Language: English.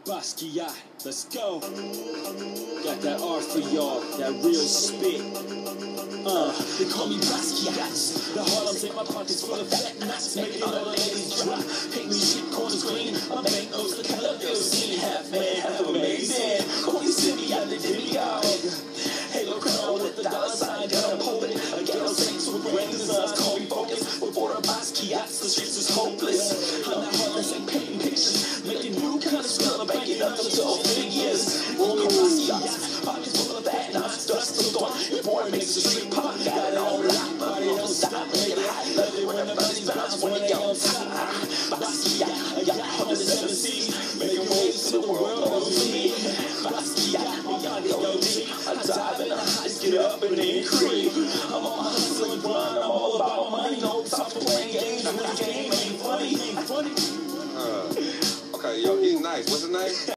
Basquiat, let's go. Got that R for y'all, that real spit. They call me Basquiat. The Harlem's in my pockets full of fat knots, making all the ladies drop. Hate me shit, corners green. My bank knows the color of skin. Half man, half amazing. Holy city, I the demigod. Halo crown with the dollar sign, got them hoping. A ghetto saints with brain designs, call me focus. Before the Basquiats, the streets is hopeless. I'm not heartless and painting pictures, making new kind of spell, banking up to all figures. Rolling Basquiats, pockets full of bad knots, dust to dawn. Your boy makes the street pop, got it on lock, body don't stop, make it hot. Love it when the bodies bounce when they on top. Basquiat, I got 107 C's, making waves to the world knows me. Basquiat, we gotta go deep. I dive in the heights, get up and then creep. I'm on my hustle and grind, I'm all about my money. No time for playing games, when the game ain't funny. Okay, yo, he's nice. What's his name?